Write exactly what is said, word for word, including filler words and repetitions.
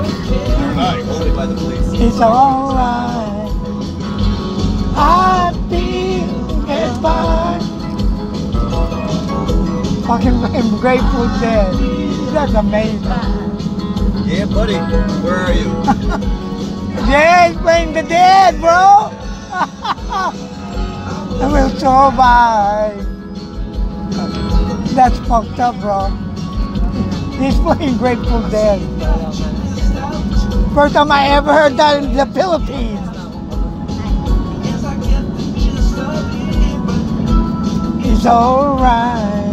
Hi, only by the police. It's alright. I feel it's fine. Fucking I'm Grateful Dead. That's amazing. Yeah, buddy. Where are you? Yeah, he's playing the dead, bro. I will survive. That's fucked up, bro. He's playing Grateful Dead. First time I ever heard that in the Philippines. It's alright.